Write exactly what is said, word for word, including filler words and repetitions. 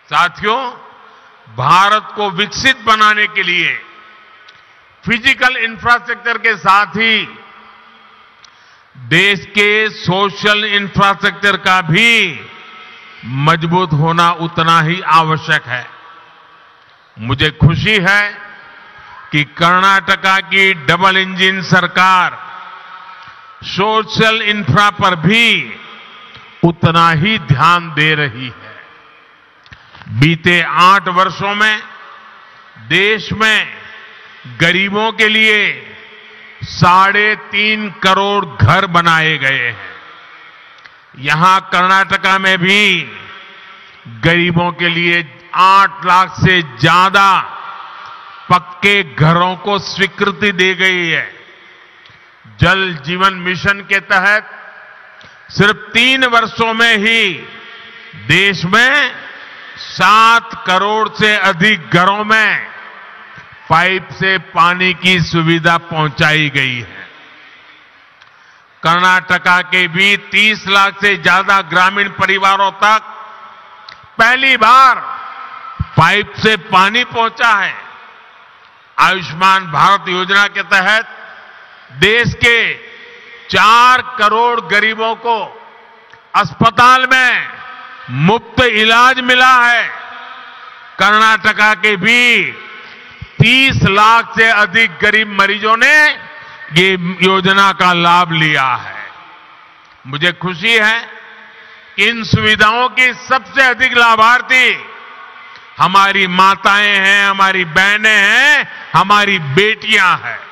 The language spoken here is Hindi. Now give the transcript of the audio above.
साथियों, भारत को विकसित बनाने के लिए फिजिकल इंफ्रास्ट्रक्चर के साथ ही देश के सोशल इंफ्रास्ट्रक्चर का भी मजबूत होना उतना ही आवश्यक है। मुझे खुशी है कि कर्नाटका की डबल इंजन सरकार सोशल इंफ्रा पर भी उतना ही ध्यान दे रही है। बीते आठ वर्षों में देश में गरीबों के लिए साढ़े तीन करोड़ घर बनाए गए हैं। यहां कर्नाटका में भी गरीबों के लिए आठ लाख से ज्यादा पक्के घरों को स्वीकृति दी गई है। जल जीवन मिशन के तहत सिर्फ तीन वर्षों में ही देश में सात करोड़ से अधिक घरों में पाइप से पानी की सुविधा पहुंचाई गई है। कर्नाटका के भी तीस लाख से ज्यादा ग्रामीण परिवारों तक पहली बार पाइप से पानी पहुंचा है। आयुष्मान भारत योजना के तहत देश के चार करोड़ गरीबों को अस्पताल में मुफ्त इलाज मिला है। कर्नाटका के भी तीस लाख से अधिक गरीब मरीजों ने ये योजना का लाभ लिया है। मुझे खुशी है कि इन सुविधाओं की सबसे अधिक लाभार्थी हमारी माताएं हैं, हमारी बहनें हैं, हमारी बेटियां हैं।